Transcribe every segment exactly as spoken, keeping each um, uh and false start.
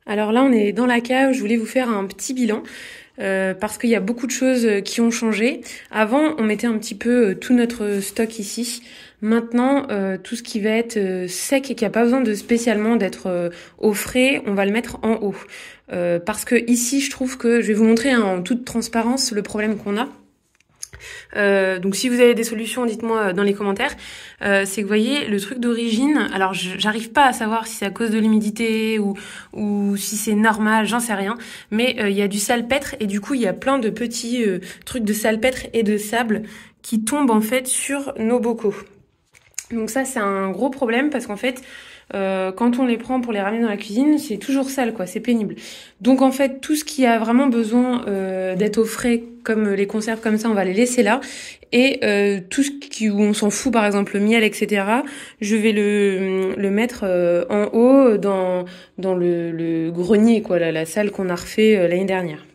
Alors là, on est dans la cave, je voulais vous faire un petit bilan. Euh, parce qu'il y a beaucoup de choses qui ont changé. Avant, on mettait un petit peu euh, tout notre stock ici. Maintenant, euh, tout ce qui va être euh, sec et qui a pas besoin de spécialement d'être euh, au frais, on va le mettre en haut. Euh, parce que ici, je trouve que, je vais vous montrer hein, en toute transparence le problème qu'on a. Euh, donc si vous avez des solutions, dites-moi dans les commentaires. Euh, c'est que vous voyez, le truc d'origine, alors j'arrive pas à savoir si c'est à cause de l'humidité ou, ou si c'est normal, j'en sais rien. Mais il euh, y a du salpêtre et du coup il y a plein de petits euh, trucs de salpêtre et de sable qui tombent en fait sur nos bocaux. Donc ça c'est un gros problème parce qu'en fait Euh, quand on les prend pour les ramener dans la cuisine, c'est toujours sale, quoi, c'est pénible. Donc en fait, tout ce qui a vraiment besoin euh, d'être au frais, comme les conserves comme ça, on va les laisser là. Et euh, tout ce qui, où on s'en fout, par exemple le miel, et cetera, je vais le, le mettre euh, en haut dans, dans le, le grenier, quoi, la, la salle qu'on a refait euh, l'année dernière.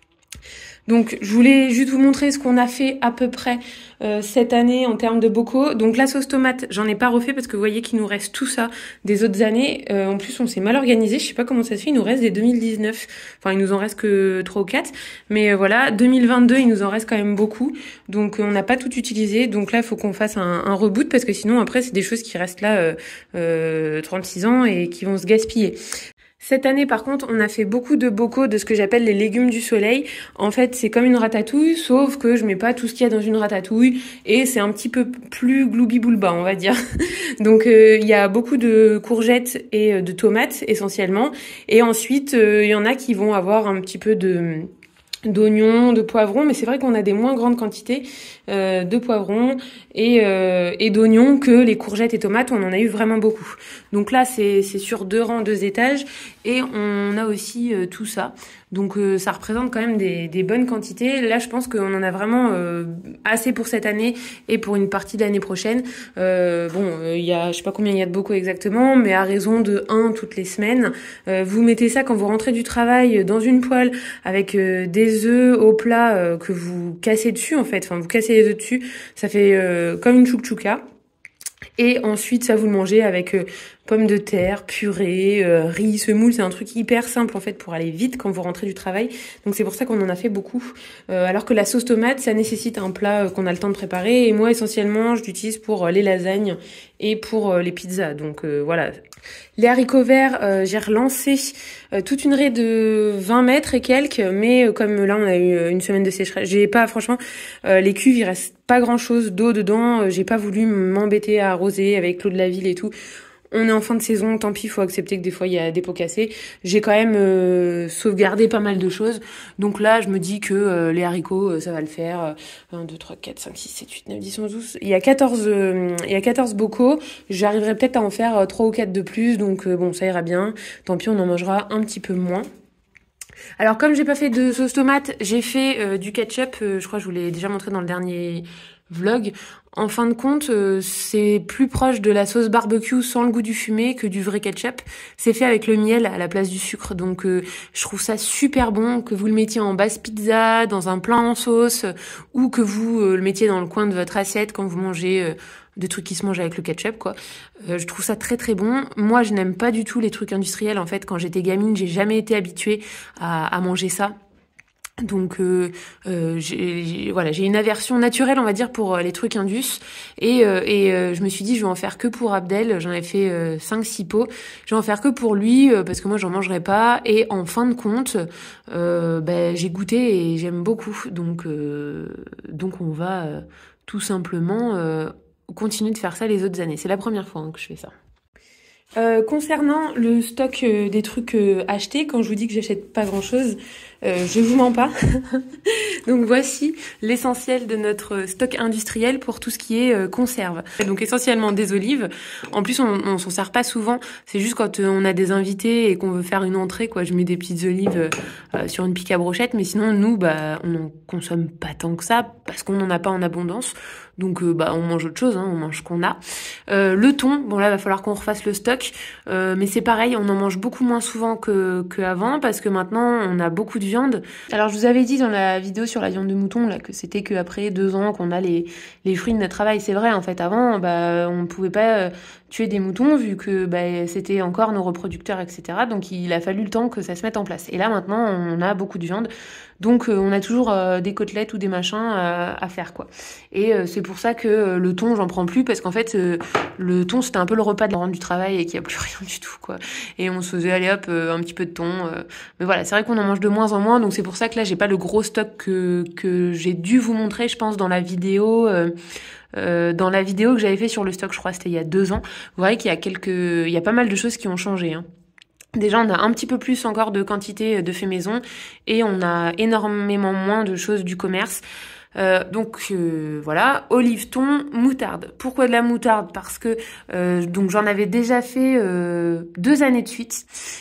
Donc je voulais juste vous montrer ce qu'on a fait à peu près euh, cette année en termes de bocaux. Donc la sauce tomate, j'en ai pas refait parce que vous voyez qu'il nous reste tout ça des autres années. Euh, en plus on s'est mal organisé, je sais pas comment ça se fait, il nous reste des deux mille dix-neuf. Enfin il nous en reste que trois ou quatre. Mais euh, voilà, deux mille vingt-deux il nous en reste quand même beaucoup. Donc euh, on n'a pas tout utilisé. Donc là il faut qu'on fasse un, un reboot parce que sinon après c'est des choses qui restent là euh, euh, trente-six ans et qui vont se gaspiller. Cette année, par contre, on a fait beaucoup de bocaux de ce que j'appelle les légumes du soleil. En fait, c'est comme une ratatouille, sauf que je mets pas tout ce qu'il y a dans une ratatouille et c'est un petit peu plus gloubi-boulba, on va dire. Donc, euh, il y a beaucoup de courgettes et de tomates, essentiellement. Et ensuite, euh, il y en a qui vont avoir un petit peu de d'oignons, de poivrons, mais c'est vrai qu'on a des moins grandes quantités euh, de poivrons et, euh, et d'oignons que les courgettes et tomates, on en a eu vraiment beaucoup. Donc là, c'est c'est sur deux rangs, deux étages, et on a aussi euh, tout ça. Donc euh, ça représente quand même des, des bonnes quantités. Là, je pense qu'on en a vraiment euh, assez pour cette année et pour une partie de l'année prochaine. Euh, bon, il euh, y a, je sais pas combien il y a de bocaux exactement, mais à raison de un toutes les semaines. Euh, vous mettez ça quand vous rentrez du travail dans une poêle avec euh, des œufs au plat euh, que vous cassez dessus en fait. Enfin, vous cassez les œufs dessus. Ça fait euh, comme une chouchouka. Et ensuite, ça vous le mangez avec euh, pommes de terre, purée, euh, riz, semoule. C'est un truc hyper simple en fait pour aller vite quand vous rentrez du travail. Donc c'est pour ça qu'on en a fait beaucoup. Euh, alors que la sauce tomate, ça nécessite un plat euh, qu'on a le temps de préparer. Et moi, essentiellement, je l'utilise pour euh, les lasagnes et pour euh, les pizzas. Donc euh, voilà. Les haricots verts, euh, j'ai relancé euh, toute une raie de vingt mètres et quelques, mais euh, comme là on a eu une semaine de sécheresse, j'ai pas, franchement, euh, les cuves, il reste pas grand chose d'eau dedans, euh, j'ai pas voulu m'embêter à arroser avec l'eau de la ville et tout. On est en fin de saison, tant pis, il faut accepter que des fois il y a des pots cassés. J'ai quand même euh, sauvegardé pas mal de choses. Donc là, je me dis que euh, les haricots, euh, ça va le faire. un, deux, trois, quatre, cinq, six, sept, huit, neuf, dix, onze, douze. Il y a quatorze, euh, il y a quatorze bocaux. J'arriverai peut-être à en faire euh, trois ou quatre de plus. Donc euh, bon, ça ira bien. Tant pis, on en mangera un petit peu moins. Alors comme j'ai pas fait de sauce tomate, j'ai fait euh, du ketchup. Euh, je crois que je vous l'ai déjà montré dans le dernier vlog. En fin de compte, euh, c'est plus proche de la sauce barbecue sans le goût du fumé que du vrai ketchup. C'est fait avec le miel à la place du sucre. Donc euh, je trouve ça super bon que vous le mettiez en base pizza, dans un plat en sauce, ou que vous euh, le mettiez dans le coin de votre assiette quand vous mangez euh, des trucs qui se mangent avec le ketchup, quoi. Euh, je trouve ça très très bon. Moi, je n'aime pas du tout les trucs industriels. En fait, quand j'étais gamine, j'ai jamais été habituée à, à manger ça. Donc euh, euh, j'ai voilà, j'ai une aversion naturelle, on va dire, pour euh, les trucs indus. Et, euh, et euh, je me suis dit, je vais en faire que pour Abdel. J'en ai fait euh, cinq six pots. Je vais en faire que pour lui, euh, parce que moi, j'en mangerai pas. Et en fin de compte, euh, ben, j'ai goûté et j'aime beaucoup. Donc, euh, donc on va euh, tout simplement euh, continuer de faire ça les autres années. C'est la première fois hein, que je fais ça. Euh, concernant le stock euh, des trucs euh, achetés, quand je vous dis que j'achète pas grand chose, euh, je vous mens pas. Donc voici l'essentiel de notre stock industriel pour tout ce qui est euh, conserve. Donc essentiellement des olives. En plus on, on s'en sert pas souvent. C'est juste quand euh, on a des invités et qu'on veut faire une entrée, quoi. Je mets des petites olives euh, sur une pique à brochette, mais sinon nous, bah, on en consomme pas tant que ça parce qu'on en a pas en abondance. Donc euh, bah on mange autre chose, hein, on mange ce qu'on a. Euh, le thon, bon là il va falloir qu'on refasse le stock, euh, mais c'est pareil, on en mange beaucoup moins souvent que qu'avant parce que maintenant on a beaucoup de viande. Alors je vous avais dit dans la vidéo sur la viande de mouton là que c'était que après deux ans qu'on a les les fruits de notre travail. C'est vrai en fait, avant bah on pouvait pas tuer des moutons vu que bah, c'était encore nos reproducteurs, et cetera. Donc il a fallu le temps que ça se mette en place. Et là maintenant on a beaucoup de viande, donc euh, on a toujours euh, des côtelettes ou des machins euh, à faire quoi. Et euh, c'est pour ça que euh, le thon j'en prends plus, parce qu'en fait euh, le thon c'était un peu le repas de la rentre du travail et qu'il y a plus rien du tout quoi. Et on se faisait allez hop euh, un petit peu de thon. Euh. Mais voilà, c'est vrai qu'on en mange de moins en moins, donc c'est pour ça que là j'ai pas le gros stock que que j'ai dû vous montrer, je pense, dans la vidéo. Euh, Euh, dans la vidéo que j'avais fait sur le stock, je crois c'était il y a deux ans, vous voyez qu'il y a quelques, il y a pas mal de choses qui ont changé. Hein. Déjà, on a un petit peu plus encore de quantité de fait maison et on a énormément moins de choses du commerce. Euh, donc euh, voilà, olive, thon, moutarde. Pourquoi de la moutarde? Parce que euh, donc j'en avais déjà fait euh, deux années de suite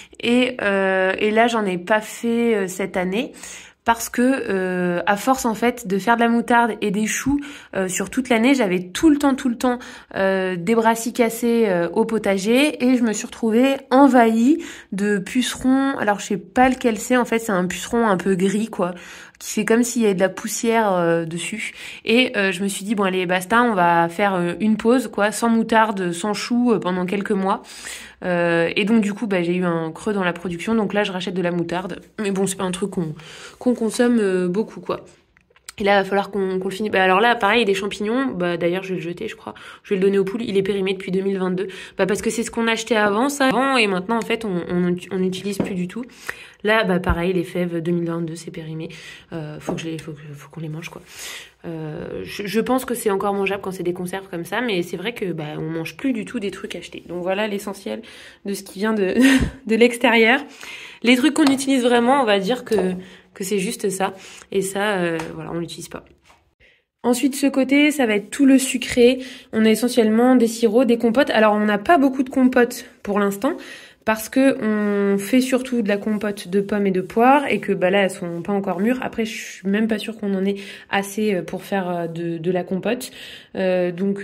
et euh, et là j'en ai pas fait euh, cette année. Parce que euh, à force en fait de faire de la moutarde et des choux euh, sur toute l'année, j'avais tout le temps, tout le temps euh, des brassicas euh, au potager et je me suis retrouvée envahie de pucerons. Alors je sais pas lequel c'est, en fait c'est un puceron un peu gris quoi, qui fait comme s'il y avait de la poussière euh, dessus. Et euh, je me suis dit bon allez basta, on va faire euh, une pause quoi, sans moutarde, sans choux euh, pendant quelques mois. Euh, et donc du coup bah, j'ai eu un creux dans la production, donc là je rachète de la moutarde, mais bon c'est pas un truc qu'on qu'on consomme euh, beaucoup quoi. Et là, il va falloir qu'on qu'on le finisse. Bah, alors là, pareil, des champignons. Bah, d'ailleurs, je vais le jeter, je crois. Je vais le donner aux poules. Il est périmé depuis deux mille vingt-deux. Bah, parce que c'est ce qu'on achetait avant, ça. Avant, et maintenant, en fait, on, on, on n'utilise plus du tout. Là, bah, pareil, les fèves deux mille vingt-deux, c'est périmé. Euh, faut que je les, faut, que- faut qu'on les mange, quoi. Euh, je, je pense que c'est encore mangeable quand c'est des conserves comme ça, mais c'est vrai que, bah, on mange plus du tout des trucs achetés. Donc voilà l'essentiel de ce qui vient de, de l'extérieur. Les trucs qu'on utilise vraiment, on va dire que, que c'est juste ça. Et ça, euh, voilà, on l'utilise pas. Ensuite, ce côté, ça va être tout le sucré. On a essentiellement des sirops, des compotes. Alors, on n'a pas beaucoup de compotes pour l'instant parce que on fait surtout de la compote de pommes et de poires et que bah là, elles sont pas encore mûres. Après, je suis même pas sûre qu'on en ait assez pour faire de, de la compote. Euh, donc...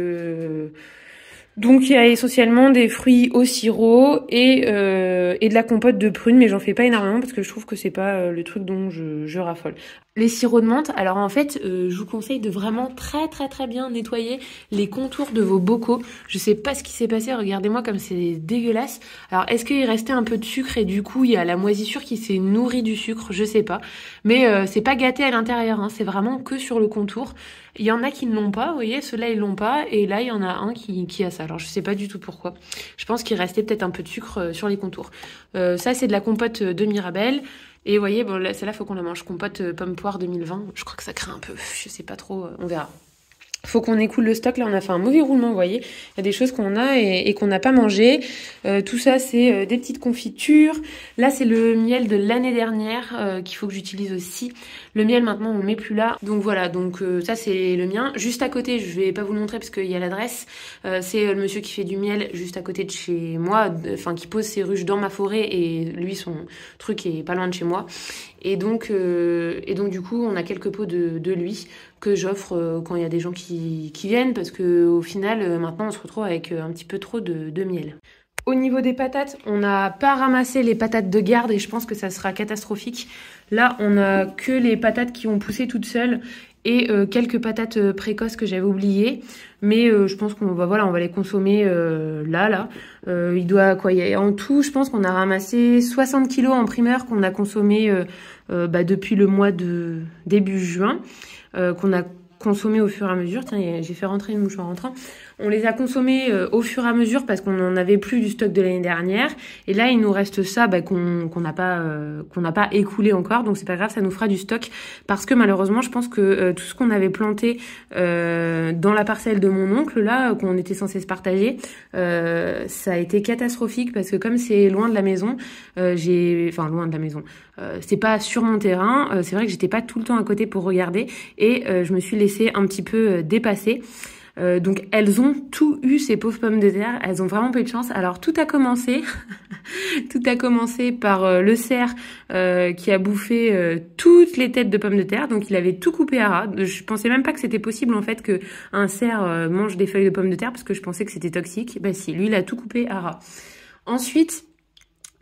Euh Donc il y a essentiellement des fruits au sirop et euh, et de la compote de prunes, mais j'en fais pas énormément parce que je trouve que c'est pas euh, le truc dont je, je raffole. Les sirops de menthe, alors en fait, euh, je vous conseille de vraiment très très très bien nettoyer les contours de vos bocaux. Je sais pas ce qui s'est passé, regardez-moi comme c'est dégueulasse. Alors est-ce qu'il restait un peu de sucre et du coup il y a la moisissure qui s'est nourrie du sucre, je sais pas. Mais euh, c'est pas gâté à l'intérieur, hein, c'est vraiment que sur le contour. Il y en a qui ne l'ont pas, vous voyez, ceux-là ils l'ont pas, et là il y en a un qui, qui a ça. Alors je sais pas du tout pourquoi. Je pense qu'il restait peut-être un peu de sucre euh, sur les contours. Euh, ça c'est de la compote de Mirabelle. Et vous voyez, bon là, celle-là faut qu'on la mange. Compote euh, pomme poire deux mille vingt. Je crois que ça craint un peu. Je sais pas trop, euh, on verra. Faut qu'on écoule le stock. Là, on a fait un mauvais roulement, vous voyez. Il y a des choses qu'on a et, et qu'on n'a pas mangé. Euh, tout ça, c'est euh, des petites confitures. Là, c'est le miel de l'année dernière euh, qu'il faut que j'utilise aussi. Le miel, maintenant, on le met plus là. Donc voilà, donc euh, ça, c'est le mien. Juste à côté, je vais pas vous le montrer parce qu'il y a l'adresse. Euh, c'est le monsieur qui fait du miel juste à côté de chez moi. Enfin, qui pose ses ruches dans ma forêt et lui, son truc est pas loin de chez moi. Et donc, euh, et donc du coup, on a quelques pots de, de lui que j'offre euh, quand il y a des gens qui, qui viennent parce que au final, euh, maintenant, on se retrouve avec euh, un petit peu trop de, de miel. Au niveau des patates, on n'a pas ramassé les patates de garde et je pense que ça sera catastrophique. Là, on a que les patates qui ont poussé toutes seules et euh, quelques patates euh, précoces que j'avais oubliées. Mais euh, je pense qu'on va, voilà, on va les consommer euh, là, là. Euh, il doit quoi, y a, en tout, je pense qu'on a ramassé soixante kilos en primeur qu'on a consommé euh, euh, bah, depuis le mois de début juin, euh, qu'on a consommé au fur et à mesure. Tiens, j'ai fait rentrer une mouche en rentrant. On les a consommés euh, au fur et à mesure parce qu'on n'en avait plus du stock de l'année dernière. Et là, il nous reste ça bah, qu'on qu'on n'a pas euh, qu'on n'a pas écoulé encore. Donc c'est pas grave, ça nous fera du stock parce que malheureusement, je pense que euh, tout ce qu'on avait planté euh, dans la parcelle de mon oncle là, qu'on était censé se partager, euh, ça a été catastrophique parce que comme c'est loin de la maison, euh, j'ai, enfin loin de la maison, euh, c'est pas sur mon terrain. Euh, c'est vrai que j'étais pas tout le temps à côté pour regarder et euh, je me suis laissée un petit peu euh, dépasser. Euh, donc elles ont tout eu, ces pauvres pommes de terre, elles ont vraiment pas eu de chance. Alors tout a commencé, tout a commencé par euh, le cerf euh, qui a bouffé euh, toutes les têtes de pommes de terre, donc il avait tout coupé à ras. Je pensais même pas que c'était possible en fait que un cerf euh, mange des feuilles de pommes de terre parce que je pensais que c'était toxique. Bah si, lui il a tout coupé à ras. Ensuite,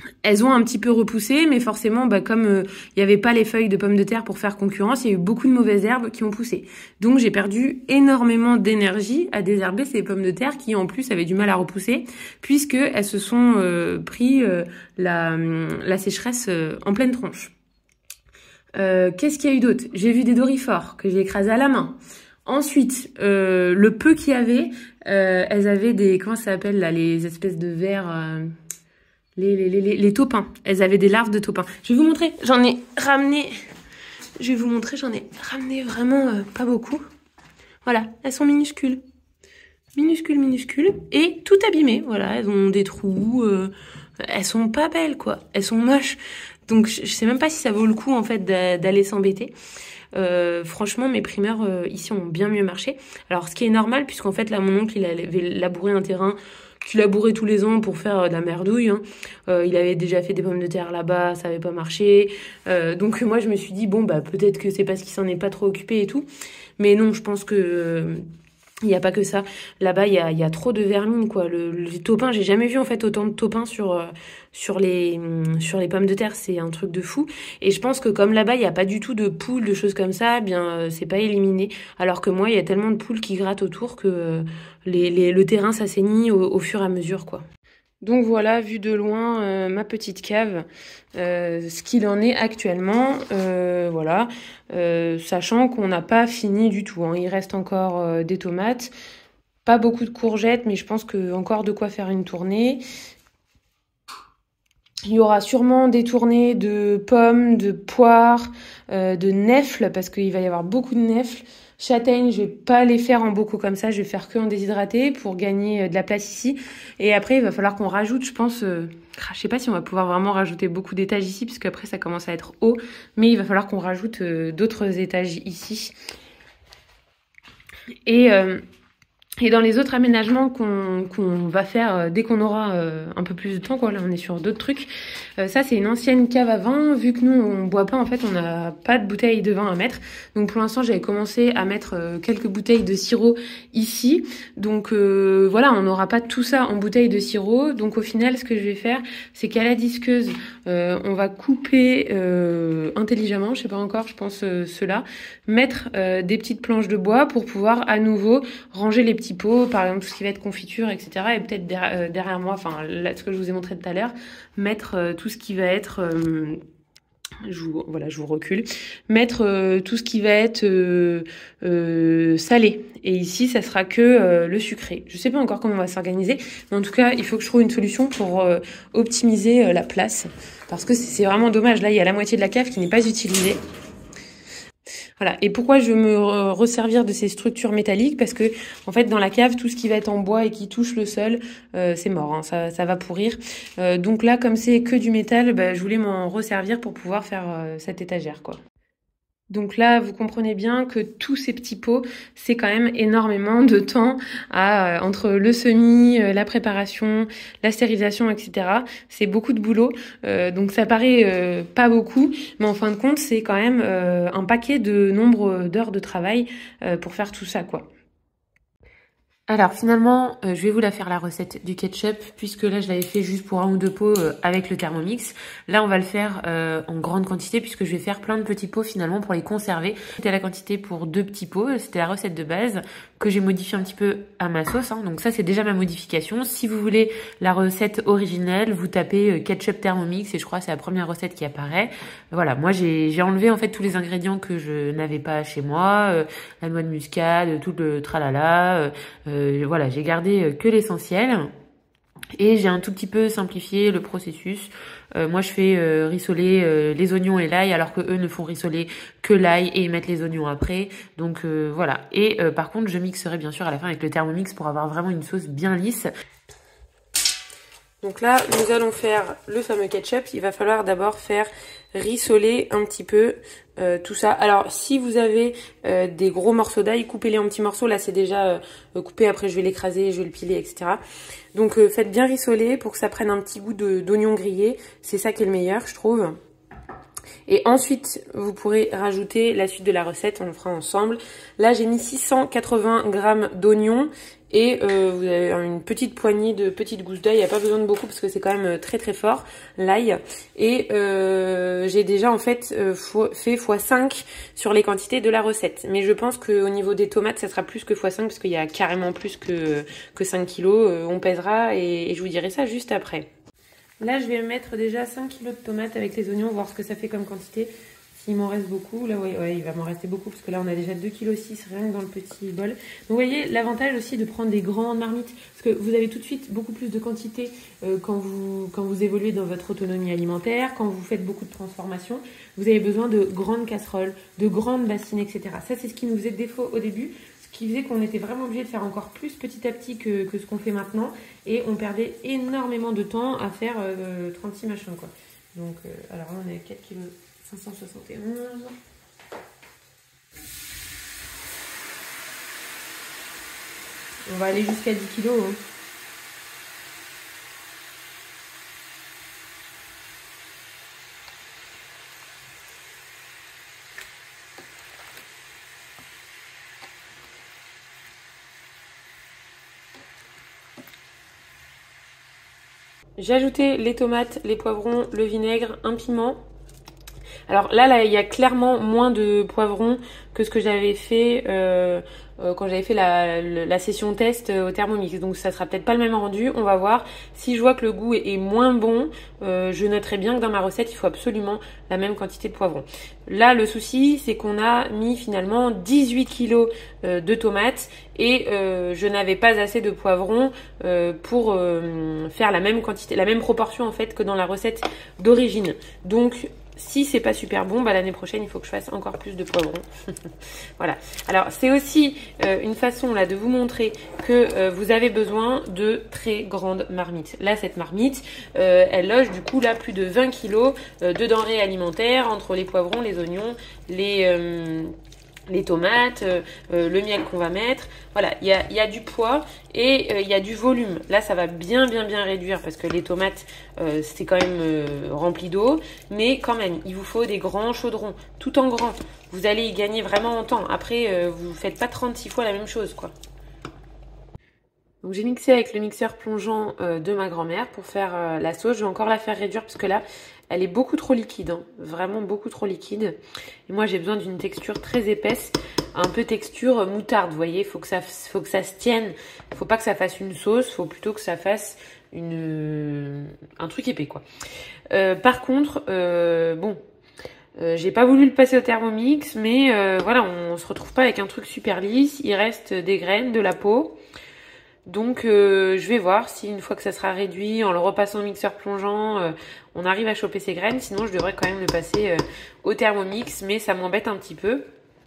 Elles ont un petit peu repoussé, mais forcément, bah, comme il euh, n'y avait pas les feuilles de pommes de terre pour faire concurrence, il y a eu beaucoup de mauvaises herbes qui ont poussé. Donc j'ai perdu énormément d'énergie à désherber ces pommes de terre qui en plus avaient du mal à repousser, puisque elles se sont euh, pris euh, la, la sécheresse euh, en pleine tronche. Euh, Qu'est-ce qu'il y a eu d'autre? J'ai vu des dorifores que j'ai écrasés à la main. Ensuite, euh, le peu qu'il y avait, euh, elles avaient des, comment ça s'appelle là, les espèces de vers... Euh, Les, les, les, les taupins. Elles avaient des larves de taupins. Je vais vous montrer. J'en ai ramené. Je vais vous montrer. J'en ai ramené vraiment euh, pas beaucoup. Voilà. Elles sont minuscules. Minuscules, minuscules. Et tout abîmées. Voilà. Elles ont des trous. Euh, elles sont pas belles, quoi. Elles sont moches. Donc, je, je sais même pas si ça vaut le coup, en fait, d'aller s'embêter. Euh, franchement, mes primeurs euh, ici ont bien mieux marché. Alors, ce qui est normal, puisqu'en fait, là, mon oncle, il avait labouré un terrain qu'il labourait tous les ans pour faire de la merdouille. Hein. Euh, il avait déjà fait des pommes de terre là-bas, ça avait pas marché. Euh, donc moi, je me suis dit, bon, bah peut-être que c'est parce qu'il s'en est pas trop occupé et tout. Mais non, je pense que... Euh, il n'y a pas que ça. Là-bas, il y a, y a trop de vermine, quoi. Le, le taupin, j'ai jamais vu, en fait, autant de taupins sur, euh, sur, les, sur les pommes de terre. C'est un truc de fou. Et je pense que comme là-bas, il n'y a pas du tout de poules, de choses comme ça, eh bien, euh, c'est pas éliminé. Alors que moi, il y a tellement de poules qui grattent autour que euh, les, les, le terrain s'assainit au, au fur et à mesure, quoi. Donc voilà, vu de loin, euh, ma petite cave, euh, ce qu'il en est actuellement, euh, voilà, euh, sachant qu'on n'a pas fini du tout, hein. Il reste encore euh, des tomates, pas beaucoup de courgettes, mais je pense que encore de quoi faire une tournée. Il y aura sûrement des tournées de pommes, de poires, euh, de nèfles, parce qu'il va y avoir beaucoup de nèfles. Châtaignes, je vais pas les faire en bocaux comme ça, je vais faire que en déshydraté pour gagner de la place ici. Et après, il va falloir qu'on rajoute, je pense, euh, je sais pas si on va pouvoir vraiment rajouter beaucoup d'étages ici, puisque après ça commence à être haut, mais il va falloir qu'on rajoute euh, d'autres étages ici. Et... Euh, Et dans les autres aménagements qu'on qu'on va faire euh, dès qu'on aura euh, un peu plus de temps, quoi, là on est sur d'autres trucs, euh, ça c'est une ancienne cave à vin, vu que nous on boit pas en fait, on n'a pas de bouteilles de vin à mettre, donc pour l'instant j'avais commencé à mettre euh, quelques bouteilles de sirop ici, donc euh, voilà, on n'aura pas tout ça en bouteilles de sirop, donc au final ce que je vais faire c'est qu'à la disqueuse euh, on va couper euh, intelligemment, je sais pas encore, je pense euh, cela, mettre euh, des petites planches de bois pour pouvoir à nouveau ranger les petits pots, par exemple tout ce qui va être confiture, et cetera. Et peut-être derrière, euh, derrière moi, enfin là, ce que je vous ai montré tout à l'heure, mettre euh, tout ce qui va être, euh, je vous, voilà, je vous recule, mettre euh, tout ce qui va être euh, euh, salé. Et ici, ça sera que euh, le sucré. Je sais pas encore comment on va s'organiser, mais en tout cas, il faut que je trouve une solution pour euh, optimiser euh, la place, parce que c'est vraiment dommage. Là, il y a la moitié de la cave qui n'est pas utilisée. Voilà. Et pourquoi je veux me resservir de ces structures métalliques? Parce que, en fait, dans la cave, tout ce qui va être en bois et qui touche le sol, euh, c'est mort, hein, ça, ça va pourrir. Euh, donc là, comme c'est que du métal, bah, je voulais m'en resservir pour pouvoir faire euh, cette étagère, quoi. Donc là, vous comprenez bien que tous ces petits pots, c'est quand même énormément de temps à, euh, entre le semis, euh, la préparation, la stérilisation, et cetera. C'est beaucoup de boulot. Euh, donc ça paraît euh, pas beaucoup, mais en fin de compte, c'est quand même euh, un paquet de nombre d'heures de travail euh, pour faire tout ça, quoi. Alors finalement, euh, je vais vous la faire la recette du ketchup, puisque là je l'avais fait juste pour un ou deux pots euh, avec le Thermomix. Là on va le faire euh, en grande quantité, puisque je vais faire plein de petits pots finalement pour les conserver. C'était la quantité pour deux petits pots, c'était la recette de base que j'ai modifiée un petit peu à ma sauce, hein. Donc ça c'est déjà ma modification. Si vous voulez la recette originelle, vous tapez euh, ketchup Thermomix et je crois que c'est la première recette qui apparaît. Voilà, moi j'ai j'ai enlevé en fait tous les ingrédients que je n'avais pas chez moi, euh, la noix de muscade, tout le tralala, euh, Euh, voilà, j'ai gardé que l'essentiel et j'ai un tout petit peu simplifié le processus. Euh, moi, je fais euh, rissoler euh, les oignons et l'ail, alors que eux ne font rissoler que l'ail et ils mettent les oignons après. Donc euh, voilà. Et euh, par contre, je mixerai bien sûr à la fin avec le Thermomix pour avoir vraiment une sauce bien lisse. Donc là, nous allons faire le fameux ketchup. Il va falloir d'abord faire rissoler un petit peu euh, tout ça. Alors, si vous avez euh, des gros morceaux d'ail, coupez-les en petits morceaux. Là, c'est déjà euh, coupé. Après, je vais l'écraser, je vais le piler, et cetera. Donc, euh, faites bien rissoler pour que ça prenne un petit goût d'oignon grillé. C'est ça qui est le meilleur, je trouve. Et ensuite, vous pourrez rajouter la suite de la recette. On le fera ensemble. Là, j'ai mis six cent quatre-vingts grammes d'oignons et euh, vous avez une petite poignée de petites gousses d'ail. Il n'y a pas besoin de beaucoup parce que c'est quand même très très fort l'ail. Et euh, j'ai déjà en fait euh, fait fois cinq sur les quantités de la recette. Mais je pense qu'au niveau des tomates, ça sera plus que fois cinq parce qu'il y a carrément plus que, que cinq kilos. Euh, on pèsera et, et je vous dirai ça juste après. Là, je vais mettre déjà cinq kilos de tomates avec les oignons, voir ce que ça fait comme quantité. S'il m'en reste beaucoup, là, ouais, ouais, il va m'en rester beaucoup parce que là, on a déjà deux virgule six kilos rien que dans le petit bol. Donc, vous voyez, l'avantage aussi de prendre des grandes marmites, parce que vous avez tout de suite beaucoup plus de quantité euh, quand, vous, quand vous évoluez dans votre autonomie alimentaire, quand vous faites beaucoup de transformations. Vous avez besoin de grandes casseroles, de grandes bassines, et cetera. Ça, c'est ce qui nous faisait défaut au début, ce qui faisait qu'on était vraiment obligé de faire encore plus petit à petit que, que ce qu'on fait maintenant. Et on perdait énormément de temps à faire euh, trente-six machins, quoi. Donc, euh, alors là, on est à quatre virgule cinq cent soixante et onze. On va aller jusqu'à dix kilos. Hein. J'ai ajouté les tomates, les poivrons, le vinaigre, un piment. Alors là, là, il y a clairement moins de poivrons que ce que j'avais fait euh, euh, quand j'avais fait la, la session test au Thermomix. Donc ça sera peut-être pas le même rendu, on va voir. Si je vois que le goût est, est moins bon, euh, je noterai bien que dans ma recette, il faut absolument la même quantité de poivrons. Là, le souci, c'est qu'on a mis finalement dix-huit kilos euh, de tomates et euh, je n'avais pas assez de poivrons euh, pour euh, faire la même quantité, la même proportion en fait que dans la recette d'origine. Donc si c'est pas super bon, bah l'année prochaine il faut que je fasse encore plus de poivrons. Voilà. Alors c'est aussi euh, une façon là de vous montrer que euh, vous avez besoin de très grandes marmites. Là cette marmite, euh, elle loge du coup là plus de vingt kilos euh, de denrées alimentaires entre les poivrons, les oignons, les euh, les tomates, euh, euh, le miel qu'on va mettre. Voilà, il y a, y a du poids et il euh, y a du volume. Là, ça va bien, bien, bien réduire parce que les tomates, euh, c'est quand même euh, rempli d'eau. Mais quand même, il vous faut des grands chaudrons, tout en grand. Vous allez y gagner vraiment en temps. Après, euh, vous ne faites pas trente-six fois la même chose, quoi. Donc j'ai mixé avec le mixeur plongeant euh, de ma grand-mère pour faire euh, la sauce. Je vais encore la faire réduire parce que là, elle est beaucoup trop liquide, hein. Vraiment beaucoup trop liquide. Et moi, j'ai besoin d'une texture très épaisse, un peu texture moutarde, vous voyez. Faut que ça, faut que ça se tienne. Faut pas que ça fasse une sauce, faut plutôt que ça fasse une, un truc épais, quoi. Euh, par contre, euh, bon, euh, j'ai pas voulu le passer au Thermomix, mais euh, voilà, on, on se retrouve pas avec un truc super lisse. Il reste des graines, de la peau. Donc euh, je vais voir si une fois que ça sera réduit, en le repassant au mixeur plongeant, euh, on arrive à choper ces graines. Sinon je devrais quand même le passer euh, au Thermomix, mais ça m'embête un petit peu.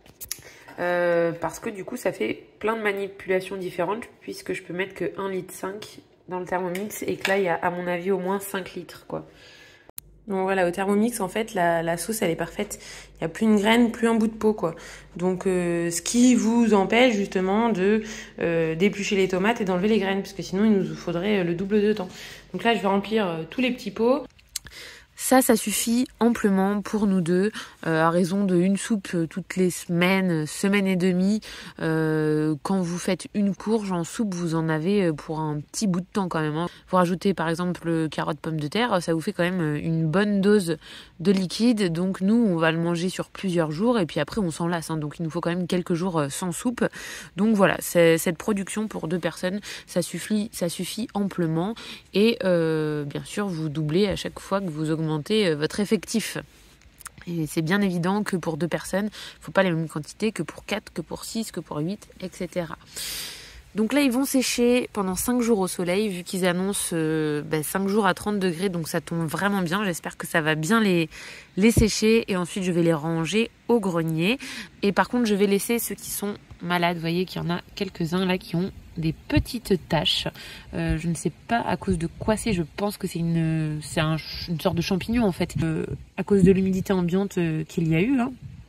Euh, parce que du coup ça fait plein de manipulations différentes, puisque je peux mettre que un virgule cinq litre dans le Thermomix et que là il y a à mon avis au moins cinq litres, quoi. Donc voilà, au Thermomix, en fait, la, la sauce, elle est parfaite. Il n'y a plus une graine, plus un bout de peau, quoi. Donc, euh, ce qui vous empêche, justement, de euh, d'éplucher les tomates et d'enlever les graines, parce que sinon, il nous faudrait le double de temps. Donc là, je vais remplir euh, tous les petits pots. Ça, ça suffit amplement pour nous deux, euh, à raison de une soupe euh, toutes les semaines, semaine et demie. Euh, quand vous faites une courge en soupe, vous en avez pour un petit bout de temps quand même, hein. Vous rajoutez par exemple carottes, pommes de terre, ça vous fait quand même une bonne dose de liquide. Donc nous, on va le manger sur plusieurs jours et puis après on s'en lasse, hein. Donc il nous faut quand même quelques jours sans soupe. Donc voilà, c'est, cette production pour deux personnes, ça suffit, ça suffit amplement. Et euh, bien sûr, vous doublez à chaque fois que vous augmentez votre effectif. Et c'est bien évident que pour deux personnes, il ne faut pas les mêmes quantités que pour quatre, que pour six, que pour huit, et cetera. Donc là, ils vont sécher pendant cinq jours au soleil, vu qu'ils annoncent euh, ben, cinq jours à trente degrés, donc ça tombe vraiment bien. J'espère que ça va bien les, les sécher. Et ensuite, je vais les ranger au grenier. Et par contre, je vais laisser ceux qui sont malades. Vous voyez qu'il y en a quelques-uns là qui ont des petites taches. Euh, je ne sais pas à cause de quoi c'est. Je pense que c'est une, c'est un, une sorte de champignon en fait. Euh, à cause de l'humidité ambiante euh, qu'il y a eu, hein.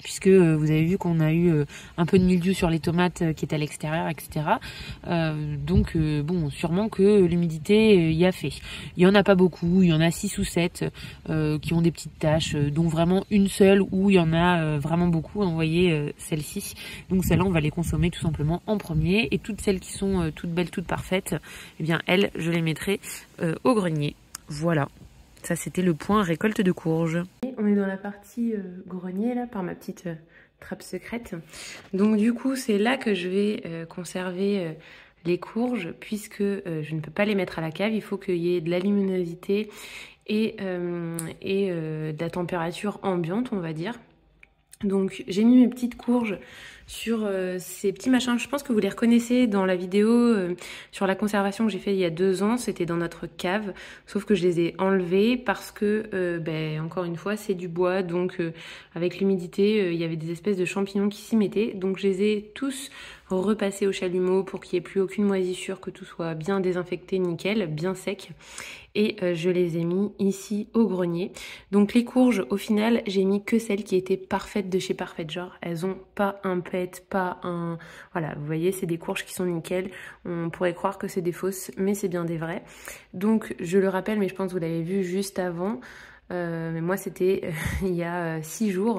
puisque euh, vous avez vu qu'on a eu euh, un peu de mildiou sur les tomates euh, qui étaient à l'extérieur, et cetera. Euh, donc euh, bon, sûrement que l'humidité euh, y a fait. Il y en a pas beaucoup, il y en a six ou sept euh, qui ont des petites taches, euh, dont vraiment une seule où il y en a euh, vraiment beaucoup. Vous voyez euh, celle-ci. Donc celle-là, on va les consommer tout simplement en premier. Et toutes celles qui sont euh, toutes belles, toutes parfaites, eh bien elles, je les mettrai euh, au grenier. Voilà. Ça, c'était le point récolte de courges. On est dans la partie euh, grenier, là, par ma petite euh, trappe secrète. Donc, du coup, c'est là que je vais euh, conserver euh, les courges, puisque euh, je ne peux pas les mettre à la cave. Il faut qu'il y ait de la luminosité et, euh, et euh, de la température ambiante, on va dire. Donc, j'ai mis mes petites courges sur euh, ces petits machins. Je pense que vous les reconnaissez dans la vidéo euh, sur la conservation que j'ai fait il y a deux ans. C'était dans notre cave, sauf que je les ai enlevés parce que, euh, ben, encore une fois, c'est du bois. Donc, euh, avec l'humidité, euh, il y avait des espèces de champignons qui s'y mettaient. Donc, je les ai tous repassés au chalumeau pour qu'il n'y ait plus aucune moisissure, que tout soit bien désinfecté, nickel, bien sec. Et euh, je les ai mis ici au grenier. Donc les courges, au final, j'ai mis que celles qui étaient parfaites de chez Parfait Genre. Elles ont pas un pet, pas un... Voilà, vous voyez, c'est des courges qui sont nickel. On pourrait croire que c'est des fausses, mais c'est bien des vraies. Donc je le rappelle, mais je pense que vous l'avez vu juste avant. Euh, mais moi, c'était euh, il y a euh, six jours.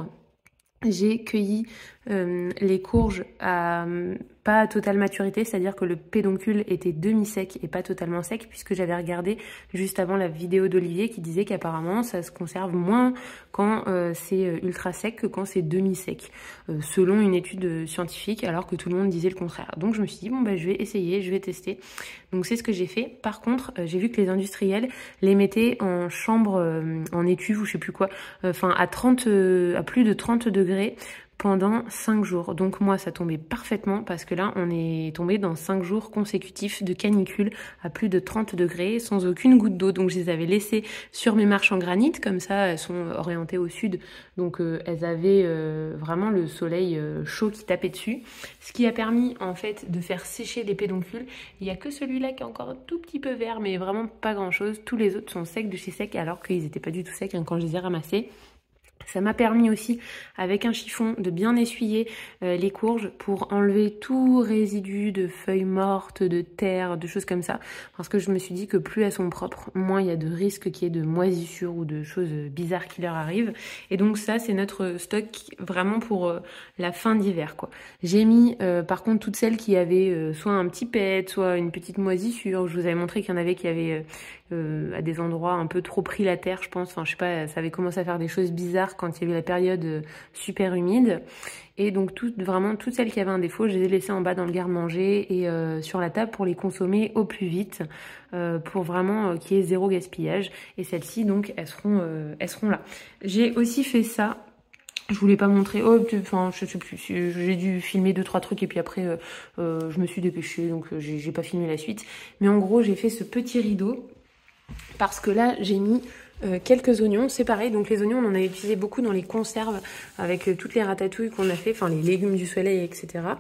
J'ai cueilli euh, les courges à pas à totale maturité, c'est-à-dire que le pédoncule était demi-sec et pas totalement sec, puisque j'avais regardé juste avant la vidéo d'Olivier qui disait qu'apparemment ça se conserve moins quand euh, c'est ultra sec que quand c'est demi-sec, euh, selon une étude scientifique, alors que tout le monde disait le contraire. Donc je me suis dit, bon bah je vais essayer, je vais tester. Donc c'est ce que j'ai fait. Par contre, euh, j'ai vu que les industriels les mettaient en chambre, euh, en écuve ou je sais plus quoi, enfin euh, à trente, euh, à plus de trente degrés pendant cinq jours. Donc moi, ça tombait parfaitement parce que là, on est tombé dans cinq jours consécutifs de canicule à plus de trente degrés sans aucune goutte d'eau. Donc je les avais laissées sur mes marches en granit, comme ça, elles sont orientées au sud. Donc euh, elles avaient euh, vraiment le soleil euh, chaud qui tapait dessus. Ce qui a permis en fait de faire sécher les pédoncules. Il n'y a que celui-là qui est encore un tout petit peu vert, mais vraiment pas grand-chose. Tous les autres sont secs de chez sec alors qu'ils n'étaient pas du tout secs hein, quand je les ai ramassés. Ça m'a permis aussi, avec un chiffon, de bien essuyer euh, les courges pour enlever tout résidu de feuilles mortes, de terre, de choses comme ça. Parce que je me suis dit que plus elles sont propres, moins il y a de risques qu'il y ait de moisissures ou de choses bizarres qui leur arrivent. Et donc ça, c'est notre stock vraiment pour euh, la fin d'hiver, quoi. J'ai mis, euh, par contre, toutes celles qui avaient euh, soit un petit pet, soit une petite moisissure. Je vous avais montré qu'il y en avait qui avaient... Euh, Euh, à des endroits un peu trop pris la terre, je pense. Enfin, je sais pas, ça avait commencé à faire des choses bizarres quand il y avait la période euh, super humide. Et donc, tout, vraiment, toutes celles qui avaient un défaut, je les ai laissées en bas dans le garde-manger et euh, sur la table pour les consommer au plus vite, euh, pour vraiment euh, qu'il y ait zéro gaspillage. Et celles-ci, donc, elles seront, euh, elles seront là. J'ai aussi fait ça. Je voulais pas montrer, oh, enfin, je sais plus, j'ai dû filmer deux, trois trucs et puis après, euh, euh, je me suis dépêchée, donc euh, j'ai pas filmé la suite. Mais en gros, j'ai fait ce petit rideau parce que là, j'ai mis euh, quelques oignons, c'est pareil, donc les oignons, on en a utilisé beaucoup dans les conserves avec euh, toutes les ratatouilles qu'on a fait, enfin les légumes du soleil, et cetera.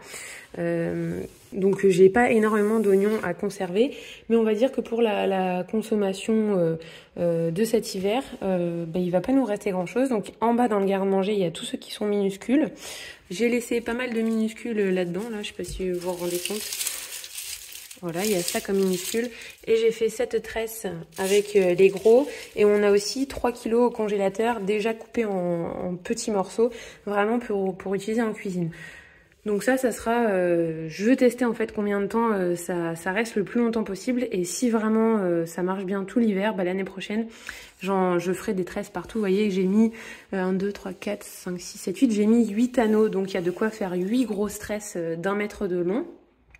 Euh, donc j'ai pas énormément d'oignons à conserver, mais on va dire que pour la, la consommation euh, euh, de cet hiver, euh, ben, il va pas nous rester grand chose. Donc en bas dans le garde-manger, il y a tous ceux qui sont minuscules. J'ai laissé pas mal de minuscules là-dedans, là, je sais pas si vous vous rendez compte. Voilà, il y a ça comme minuscule. Et j'ai fait cette tresse avec euh, les gros. Et on a aussi trois kilos au congélateur déjà coupés en, en petits morceaux, vraiment pour, pour utiliser en cuisine. Donc ça, ça sera... Euh, je veux tester en fait combien de temps euh, ça, ça reste le plus longtemps possible. Et si vraiment euh, ça marche bien tout l'hiver, bah, l'année prochaine, genre, je ferai des tresses partout. Vous voyez que j'ai mis euh, un, deux, trois, quatre, cinq, six, sept, huit. J'ai mis huit anneaux. Donc il y a de quoi faire huit grosses tresses euh, d'un mètre de long.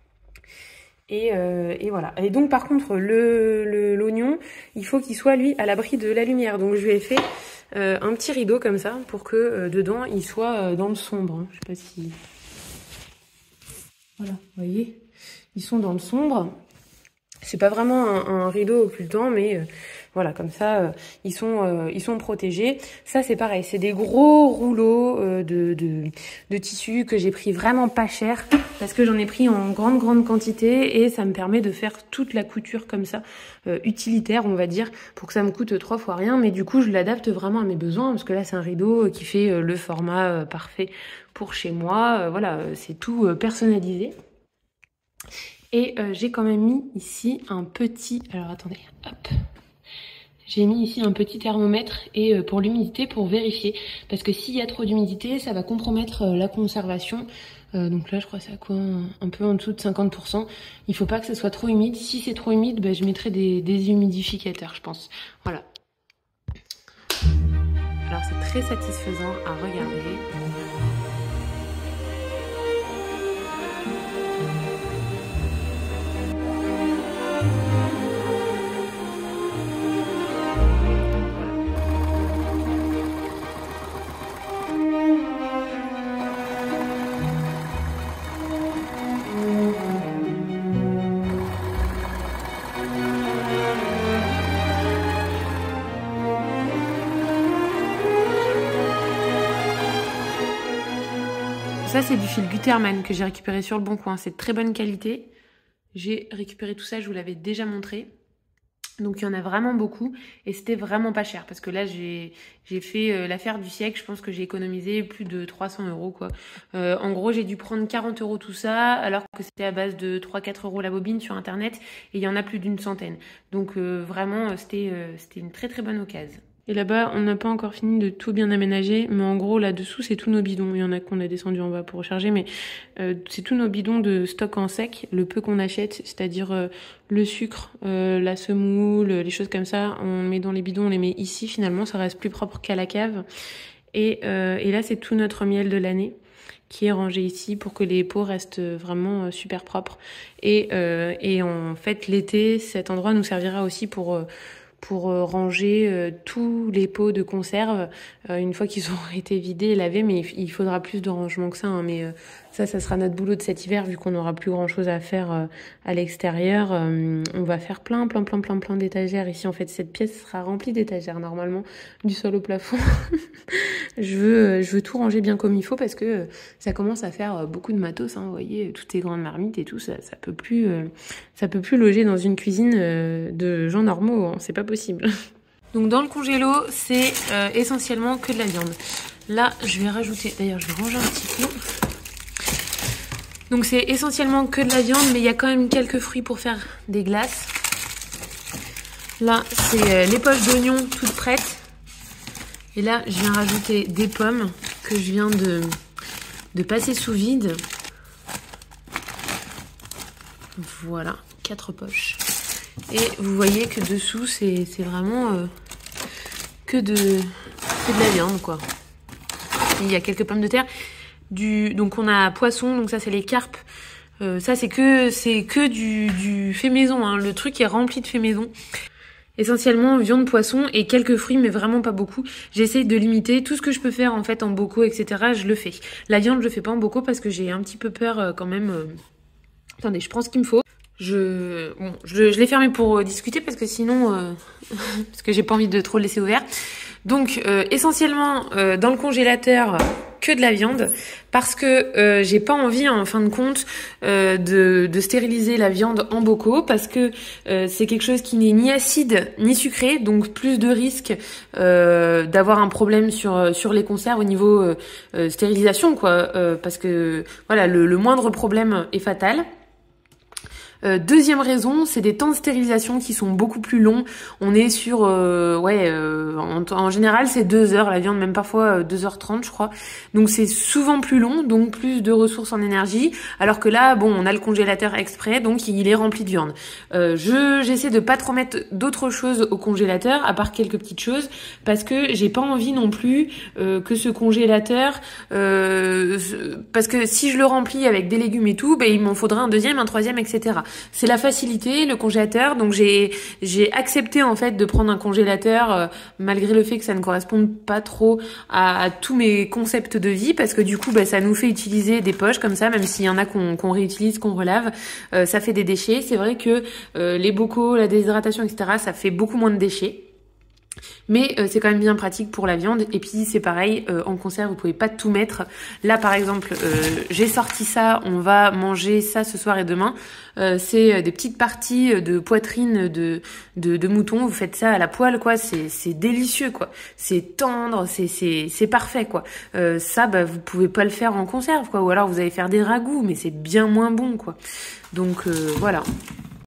Et, euh, et voilà. Et donc par contre le l'oignon, il faut qu'il soit lui à l'abri de la lumière. Donc je lui ai fait euh, un petit rideau comme ça pour que euh, dedans il soit euh, dans le sombre. Hein. Je sais pas si... Voilà, vous voyez, ils sont dans le sombre. C'est pas vraiment un, un rideau occultant, mais euh, voilà, comme ça, euh, ils sont euh, ils sont protégés. Ça, c'est pareil, c'est des gros rouleaux euh, de, de de tissu que j'ai pris vraiment pas cher parce que j'en ai pris en grande grande quantité et ça me permet de faire toute la couture comme ça, euh, utilitaire, on va dire, pour que ça me coûte trois fois rien. Mais du coup, je l'adapte vraiment à mes besoins parce que là, c'est un rideau qui fait euh, le format euh, parfait pour chez moi. Euh, voilà, c'est tout euh, personnalisé. Et euh, j'ai quand même mis ici un petit... Alors attendez, hop. J'ai mis ici un petit thermomètre et euh, pour l'humidité, pour vérifier. Parce que s'il y a trop d'humidité, ça va compromettre euh, la conservation. Euh, donc là, je crois que c'est à quoi un, un peu en dessous de cinquante pour cent. Il faut pas que ce soit trop humide. Si c'est trop humide, bah, je mettrai des, des humidificateurs, je pense. Voilà. Alors c'est très satisfaisant à regarder. Ça, c'est du fil Gutermann que j'ai récupéré sur le Bon Coin. C'est de très bonne qualité. J'ai récupéré tout ça, je vous l'avais déjà montré. Donc, il y en a vraiment beaucoup. Et c'était vraiment pas cher. Parce que là, j'ai j'ai fait euh, l'affaire du siècle. Je pense que j'ai économisé plus de trois cents euros, quoi. Euh, en gros, j'ai dû prendre quarante euros tout ça. Alors que c'était à base de trois à quatre euros la bobine sur Internet. Et il y en a plus d'une centaine. Donc, euh, vraiment, c'était euh, c'était une très très bonne occasion. Et là-bas, on n'a pas encore fini de tout bien aménager, mais en gros, là-dessous, c'est tous nos bidons. Il y en a qu'on a descendu en bas pour recharger, mais euh, c'est tous nos bidons de stock en sec, le peu qu'on achète, c'est-à-dire euh, le sucre, euh, la semoule, les choses comme ça, on met dans les bidons, on les met ici, finalement, ça reste plus propre qu'à la cave. Et, euh, et là, c'est tout notre miel de l'année qui est rangé ici pour que les pots restent vraiment super propres. Et, euh, et en fait, l'été, cet endroit nous servira aussi pour... Euh, pour euh, ranger euh, tous les pots de conserve euh, une fois qu'ils auront été vidés et lavés, mais il, il faudra plus de rangement que ça, hein, mais euh, ça, ça sera notre boulot de cet hiver vu qu'on n'aura plus grand chose à faire euh, à l'extérieur. Euh, on va faire plein, plein, plein, plein, plein d'étagères ici. En fait, cette pièce sera remplie d'étagères normalement, du sol au plafond. je veux, je veux tout ranger bien comme il faut parce que euh, ça commence à faire euh, beaucoup de matos, hein, vous voyez, toutes ces grandes marmites et tout, ça, ça peut plus, euh, ça peut plus loger dans une cuisine euh, de gens normaux, hein, c'est pas possible. Donc dans le congélo, c'est euh, essentiellement que de la viande. Là, je vais rajouter, d'ailleurs, je vais ranger un petit coup. Donc c'est essentiellement que de la viande, mais il y a quand même quelques fruits pour faire des glaces. Là, c'est euh, les poches d'oignons toutes prêtes. Et là, je viens rajouter des pommes que je viens de, de passer sous vide. Voilà, quatre poches. Et vous voyez que dessous, c'est vraiment euh, que, de, que de la viande, quoi. Et il y a quelques pommes de terre. Du, donc on a poisson, donc ça c'est les carpes. Euh, ça c'est que c'est que du, du fait maison, hein. Le truc est rempli de fait maison. Essentiellement viande, poisson et quelques fruits, mais vraiment pas beaucoup. J'essaye de limiter tout ce que je peux faire en fait en bocaux, et cetera. Je le fais. La viande, je le fais pas en bocaux parce que j'ai un petit peu peur euh, quand même. Euh... Attendez, je prends ce qu'il me faut. Je, bon, je, je l'ai fermé pour euh, discuter parce que sinon, euh... parce que j'ai pas envie de trop le laisser ouvert. Donc euh, essentiellement euh, dans le congélateur que de la viande parce que euh, j'ai pas envie en fin de compte euh, de, de stériliser la viande en bocaux parce que euh, c'est quelque chose qui n'est ni acide ni sucré, donc plus de risques euh, d'avoir un problème sur sur les conserves au niveau euh, euh, stérilisation, quoi, euh, parce que voilà, le, le moindre problème est fatal. Euh, deuxième raison, c'est des temps de stérilisation qui sont beaucoup plus longs. On est sur, euh, ouais, euh, en, en général c'est deux heures la viande, même parfois euh, deux heures trente je crois. Donc c'est souvent plus long, donc plus de ressources en énergie. Alors que là, bon, on a le congélateur exprès, donc il est rempli de viande. Euh, je j'essaie de pas trop mettre d'autres choses au congélateur, à part quelques petites choses, parce que j'ai pas envie non plus euh, que ce congélateur, euh, parce que si je le remplis avec des légumes et tout, ben il m'en faudra un deuxième, un troisième, et cetera. C'est la facilité, le congélateur. Donc j'ai j'ai accepté en fait de prendre un congélateur euh, malgré le fait que ça ne corresponde pas trop à, à tous mes concepts de vie, parce que du coup bah, ça nous fait utiliser des poches comme ça, même s'il y en a qu'on qu'on réutilise, qu'on relave, euh, ça fait des déchets. C'est vrai que euh, les bocaux, la déshydratation, et cetera, ça fait beaucoup moins de déchets. Mais euh, c'est quand même bien pratique pour la viande. Et puis c'est pareil, euh, en conserve, vous pouvez pas tout mettre. Là par exemple, euh, j'ai sorti ça, on va manger ça ce soir et demain. Euh, c'est des petites parties de poitrine de, de, de mouton. Vous faites ça à la poêle, quoi. C'est, c'est délicieux, quoi. C'est tendre, c'est, c'est, c'est parfait, quoi. Euh, ça, bah, vous pouvez pas le faire en conserve, quoi. Ou alors vous allez faire des ragoûts, mais c'est bien moins bon, quoi. Donc euh, voilà.